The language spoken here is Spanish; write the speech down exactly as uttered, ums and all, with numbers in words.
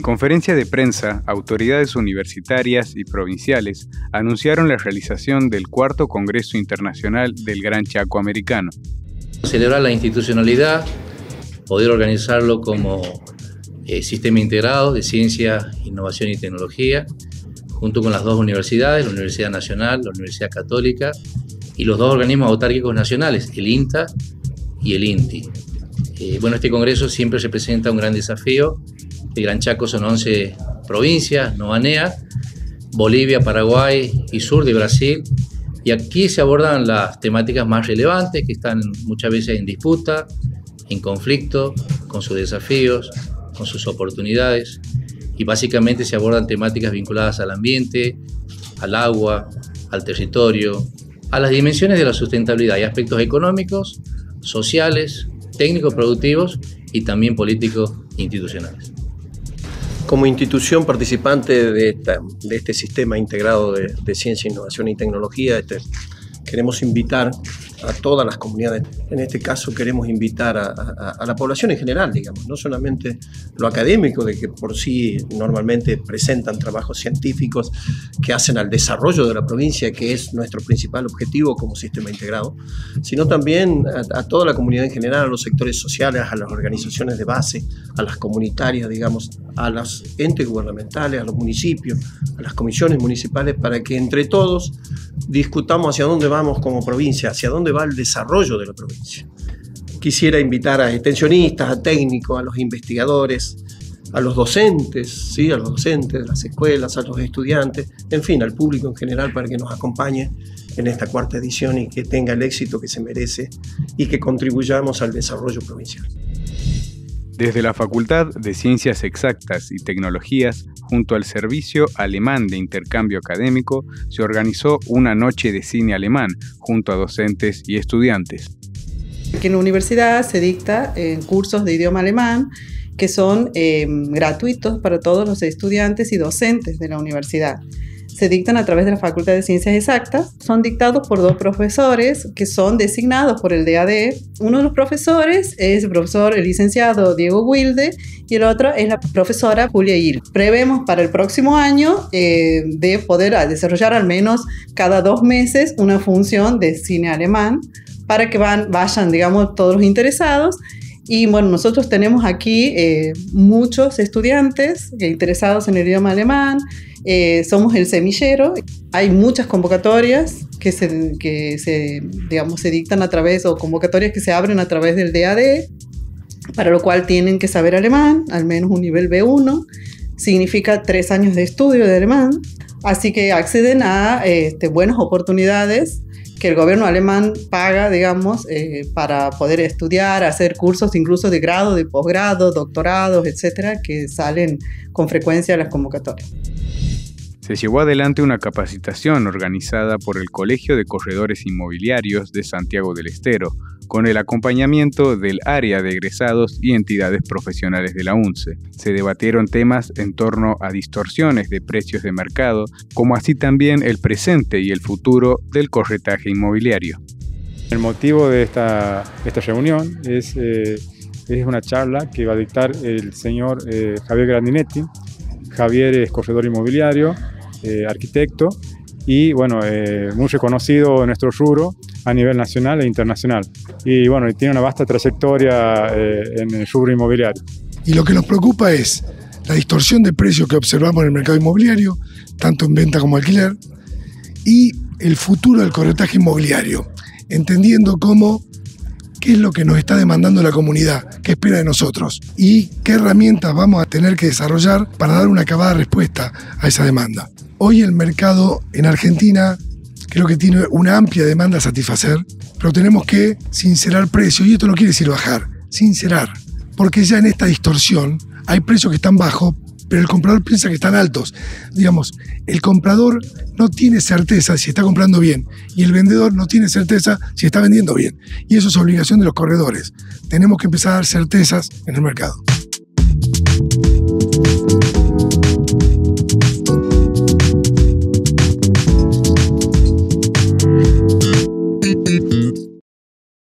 En conferencia de prensa, autoridades universitarias y provinciales anunciaron la realización del cuarto Congreso Internacional del Gran Chaco Americano. Celebrar la institucionalidad, poder organizarlo como eh, sistema integrado de ciencia, innovación y tecnología, junto con las dos universidades, la Universidad Nacional, la Universidad Católica y los dos organismos autárquicos nacionales, el INTA y el INTI. Eh, bueno, este congreso siempre representa un gran desafío. El Gran Chaco son once provincias, no ANEA, Bolivia, Paraguay y sur de Brasil. Y aquí se abordan las temáticas más relevantes que están muchas veces en disputa, en conflicto, con sus desafíos, con sus oportunidades. Y básicamente se abordan temáticas vinculadas al ambiente, al agua, al territorio, a las dimensiones de la sustentabilidad y aspectos económicos, sociales, técnicos productivos y también políticos institucionales. Como institución participante de, esta, de este sistema integrado de, de ciencia, innovación y tecnología, este, queremos invitar a todas las comunidades. En este caso queremos invitar a, a, a la población en general, digamos, no solamente lo académico, de que por sí normalmente presentan trabajos científicos que hacen al desarrollo de la provincia, que es nuestro principal objetivo como sistema integrado, sino también a, a toda la comunidad en general, a los sectores sociales, a las organizaciones de base, a las comunitarias, digamos, a los entes gubernamentales, a los municipios, a las comisiones municipales, para que entre todos discutamos hacia dónde vamos como provincia, hacia dónde va el desarrollo de la provincia. Quisiera invitar a extensionistas, a técnicos, a los investigadores, a los docentes, ¿sí? a los docentes de las escuelas, a los estudiantes, en fin, al público en general para que nos acompañe en esta cuarta edición y que tenga el éxito que se merece y que contribuyamos al desarrollo provincial. Desde la Facultad de Ciencias Exactas y Tecnologías, junto al Servicio Alemán de Intercambio Académico, se organizó una noche de cine alemán junto a docentes y estudiantes. Aquí en la universidad se dicta eh, cursos de idioma alemán que son eh, gratuitos para todos los estudiantes y docentes de la universidad. Se dictan a través de la Facultad de Ciencias Exactas. Son dictados por dos profesores que son designados por el D A D. Uno de los profesores es el profesor, el licenciado Diego Wilde, y el otro es la profesora Julia Hill. Prevemos para el próximo año eh, de poder desarrollar al menos cada dos meses una función de cine alemán para que van, vayan, digamos, todos los interesados. Y bueno, nosotros tenemos aquí eh, muchos estudiantes interesados en el idioma alemán. Eh, somos el semillero. Hay muchas convocatorias que se, que se, digamos, se dictan a través, o convocatorias que se abren a través del D A D, para lo cual tienen que saber alemán, al menos un nivel B uno. Significa tres años de estudio de alemán. Así que acceden a este, buenas oportunidades que el gobierno alemán paga, digamos, eh, para poder estudiar, hacer cursos incluso de grado, de posgrado, doctorados, etcétera, que salen con frecuencia a las convocatorias. Se llevó adelante una capacitación organizada por el Colegio de Corredores Inmobiliarios de Santiago del Estero, con el acompañamiento del área de egresados y entidades profesionales de la UNCE. Se debatieron temas en torno a distorsiones de precios de mercado, como así también el presente y el futuro del corretaje inmobiliario. El motivo de esta, esta reunión es, eh, es una charla que va a dictar el señor eh, Javier Grandinetti. Javier es corredor inmobiliario, eh, arquitecto y bueno, eh, muy reconocido en nuestro rubro a nivel nacional e internacional. Y bueno, tiene una vasta trayectoria eh, en el rubro inmobiliario. Y lo que nos preocupa es la distorsión de precios que observamos en el mercado inmobiliario, tanto en venta como alquiler, y el futuro del corretaje inmobiliario, entendiendo cómo qué es lo que nos está demandando la comunidad, qué espera de nosotros y qué herramientas vamos a tener que desarrollar para dar una acabada respuesta a esa demanda. Hoy el mercado en Argentina creo que tiene una amplia demanda a satisfacer, pero tenemos que sincerar precios, y esto no quiere decir bajar, sincerar, porque ya en esta distorsión hay precios que están bajos, pero el comprador piensa que están altos. Digamos, el comprador no tiene certeza si está comprando bien y el vendedor no tiene certeza si está vendiendo bien. Y eso es obligación de los corredores. Tenemos que empezar a dar certezas en el mercado.